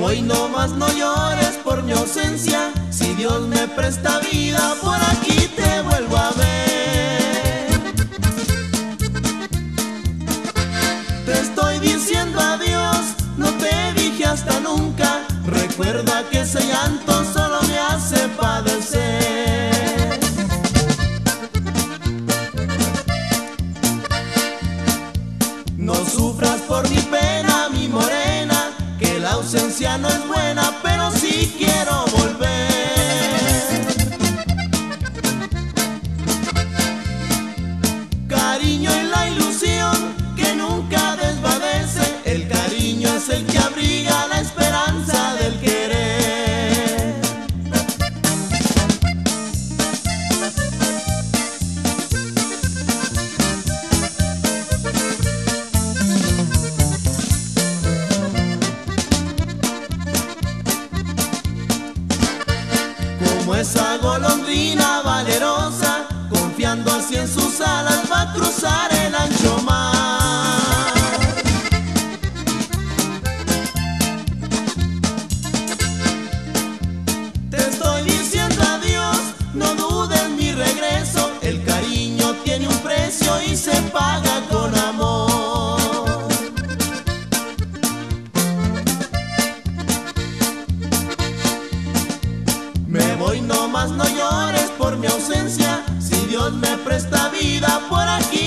voy nomás, no llores por mi ausencia. Si Dios me presta vida, por aquí te vuelvo a ver. Te estoy diciendo adiós, no te dije hasta nunca. Recuerda que ese llanto solo me hace padecer. No sufras por mi pena, mi morena, que la ausencia no es buena, pero sí quiero volver. Cariño y la ilusión que nunca desvanece, el cariño es el que abriga la esperanza del querer. Como esa golondrina valerosa, confiando así en sus alas, va a cruzar el ancho mar. Te estoy diciendo adiós, no dudes mi regreso. El cariño tiene un precio y se paga con amor. Me voy nomás, no llores por mi ausencia. Si Dios me presta vida, por aquí